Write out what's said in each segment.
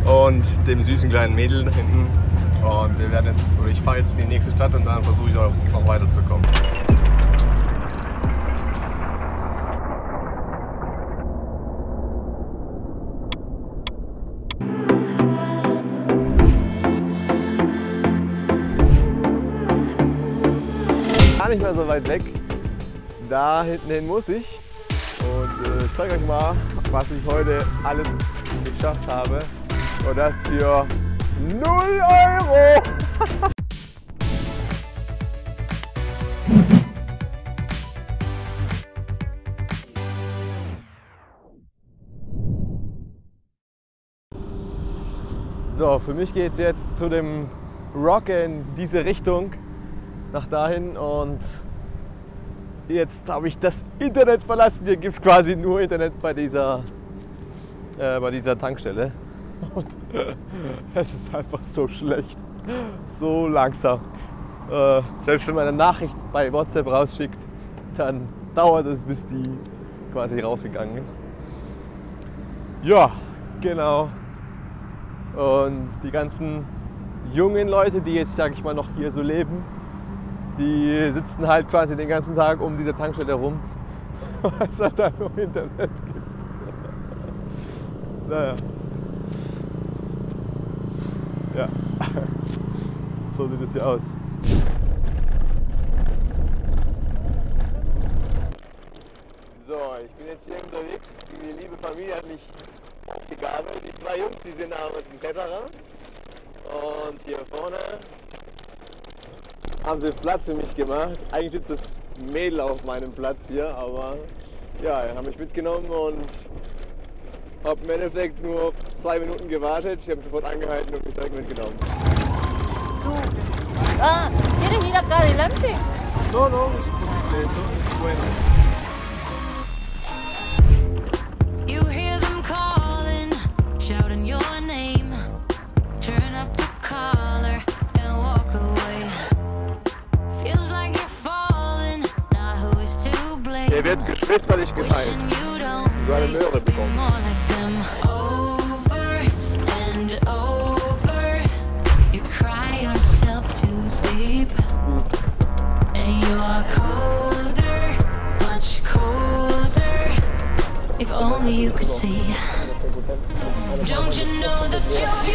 und dem süßen kleinen Mädel da hinten. Und wir werden jetzt, oder ich fahre jetzt in die nächste Stadt und dann versuche ich auch noch weiterzukommen. Gar nicht mehr so weit weg. Da hinten hin muss ich. Und ich zeige euch mal, was ich heute alles geschafft habe. Und das für 0 Euro! So, für mich geht es jetzt zu dem Rock in diese Richtung, nach dahin, und jetzt habe ich das Internet verlassen. Hier gibt es quasi nur Internet bei dieser Tankstelle. Und es ist einfach so schlecht, so langsam. Selbst wenn man eine Nachricht bei WhatsApp rausschickt, dann dauert es, bis die quasi rausgegangen ist. Ja, genau. Und die ganzen jungen Leute, die jetzt, sag ich mal, noch hier so leben, die sitzen halt quasi den ganzen Tag um diese Tankstelle rum, weil es halt da nur Internet gibt. Naja. Ja, so sieht es hier aus. So, ich bin jetzt hier unterwegs. Die liebe Familie hat mich aufgegabelt. Die zwei Jungs, die sind damals ein Kletterer. Und hier vorne haben sie Platz für mich gemacht. Eigentlich sitzt das Mädel auf meinem Platz hier, aber ja, haben mich mitgenommen und habe im Endeffekt nur 2 Minuten gewartet. Ich habe sofort angehalten und mich direkt mitgenommen. ¿Quieres ir acá adelante? No, no, es bueno. You hear them calling, shouting your name. Turn up the collar and walk away. Feels like you're falling, now who is to blame? Der wird geschwisterlich geteilt. Und du eine Möhre bekommst. If only you could see. Don't you know that you're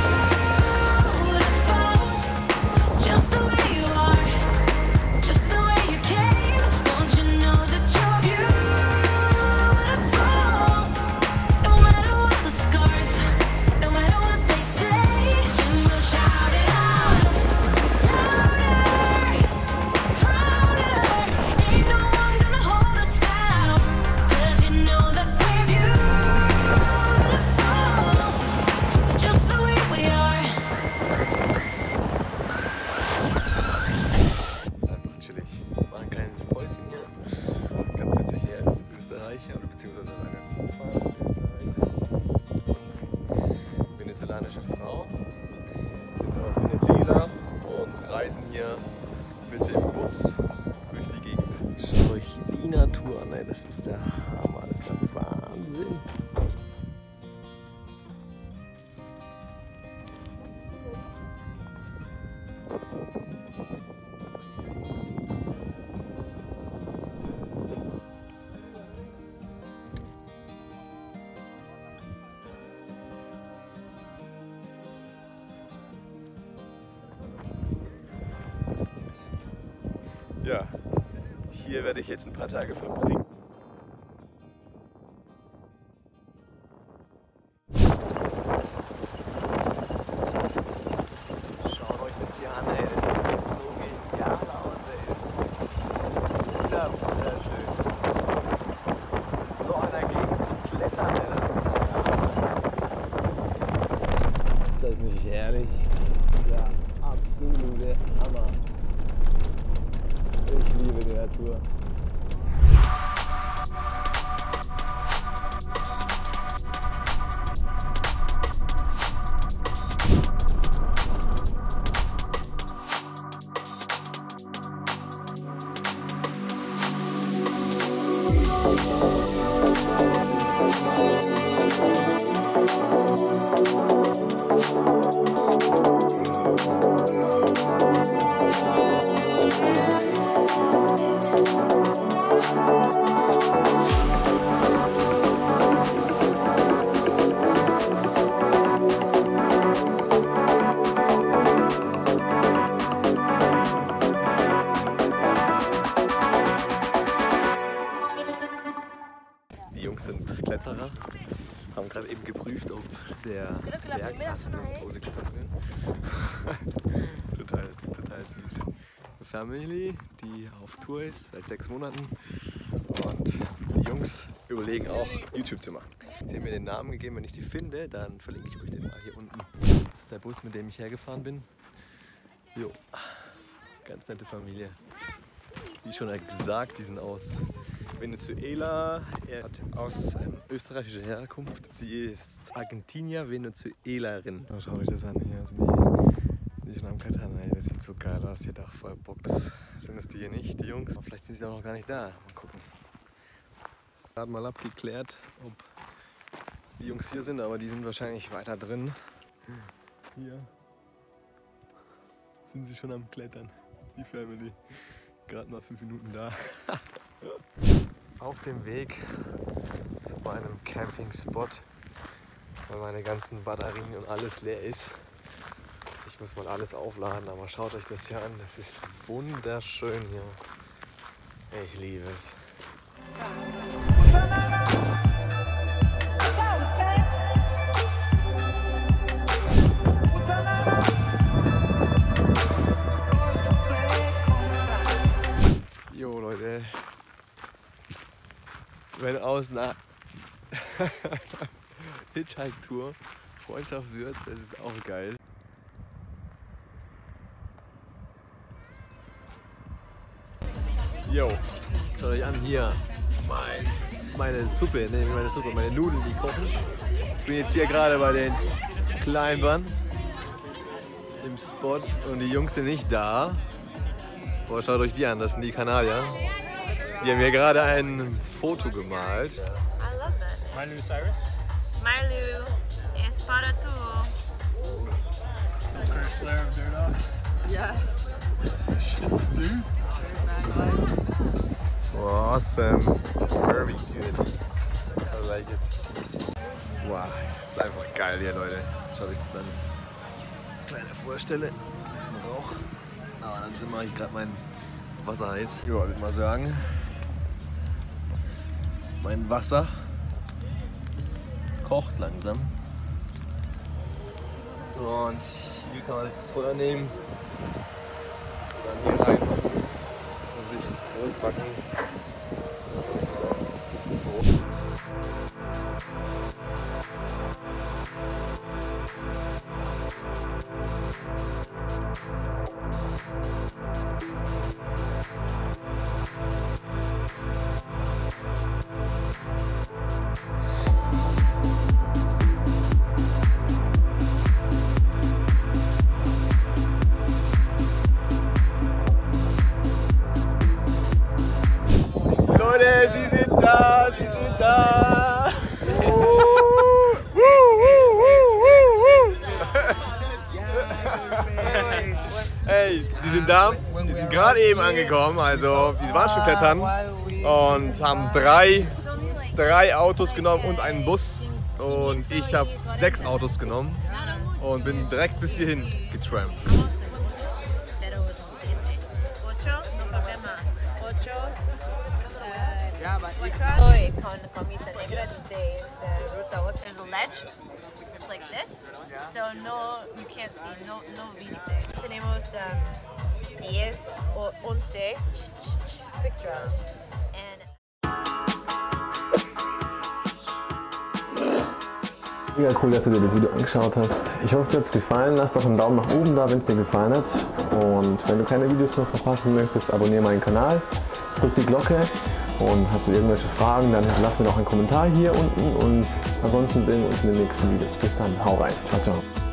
beautiful, just the way you are, just the way you came. Don't you know that you're beautiful, no matter what the scars, no matter what they say, and we'll shout it out louder, prouder. Ain't no one gonna hold us down, 'cause you know that we're beautiful, just the way we are. Das ist einfach chillig. Wir machen ein kleines Päuschen hier. Ganz witzig, hier ist Österreich, oder beziehungsweise eine Vorfahrt Österreich. Und venezolanische Frau. Sind aus Venezuela und reisen hier mit dem Bus durch die Gegend. Schaut euch die Natur an, ey. Das ist der Hammer, das ist der Wahnsinn. Ja, hier werde ich jetzt ein paar Tage verbringen. Schaut euch das hier an, ey. Das sieht so genial aus, ey. Das ist wunderschön. So einer Gegend zu klettern, ey. Ist das nicht herrlich? Der absolute Hammer. Ich liebe die Natur. der Bergkasten und Hose klettern. total süß. Eine Family, die auf Tour ist seit 6 Monaten und die Jungs überlegen auch YouTube zu machen. Sie haben mir den Namen gegeben, wenn ich die finde, dann verlinke ich euch den mal hier unten. Das ist der Bus, mit dem ich hergefahren bin. Jo, ganz nette Familie. Wie schon gesagt, die sind aus Venezuela. Er hat aus österreichischer Herkunft. Sie ist Argentinier, Venezuelanerin. Oh, schaut euch das an, hier sind die schon am Klettern. Ey, das sieht so geil aus, hier doch voll Bock. Sind das die hier nicht, die Jungs? Aber vielleicht sind sie auch noch gar nicht da. Mal gucken. Gerade mal abgeklärt, ob die Jungs hier sind, aber die sind wahrscheinlich weiter drin. Hier sind sie schon am Klettern, die Family. Gerade mal 5 Minuten da. Auf dem Weg zu meinem Campingspot, weil meine ganzen Batterien und alles leer ist. Ich muss mal alles aufladen, aber schaut euch das hier an. Das ist wunderschön hier. Ich liebe es. Jo Leute, wenn aus einer Hitchhike-Tour Freundschaft wird, das ist auch geil. Jo, schaut euch an, hier meine Suppe, meine Nudeln, die kochen. Ich bin jetzt hier gerade bei den Kleinbahn im Spot und die Jungs sind nicht da. Oh, schaut euch die an, das sind die Kanadier. Die haben hier gerade ein Foto gemalt. I love that. Miley Cyrus. Miley is para tu. First Slayer of Dirt Off. Yeah. Shit's a dude. Awesome. Very good. I like it. Wow, das ist einfach geil hier, Leute. Schaut euch das an. Kleine Vorstelle, bisschen Rauch. Aber da drin mache ich gerade mein Wasser heiß. Ja, würde mal sagen. Mein Wasser kocht langsam. Und hier kann man sich das Futter nehmen. Dann hier reinmachen und sich das Brot backen. Leute, sie sind da, sie sind da! Hey, sie sind da, die sind gerade eben angekommen, also die waren schon klettern und haben drei Autos genommen und einen Bus und ich habe 6 Autos genommen und bin direkt bis hierhin getrampt. Hoy con camisa negra dice ruta 8. There's a ledge. It's like this. So no, you can't see. No viste. Tenemos 10 o 11 pictures. Mega cool, dass du dir das Video angeschaut hast. Ich hoffe, dir hat es gefallen. Lass doch einen Daumen nach oben da, wenn es dir gefallen hat. Und wenn du keine Videos mehr verpassen möchtest, abonniere meinen Kanal, drück die Glocke. Und hast du irgendwelche Fragen, dann lass mir doch einen Kommentar hier unten. Und ansonsten sehen wir uns in den nächsten Videos. Bis dann, hau rein. Ciao, ciao.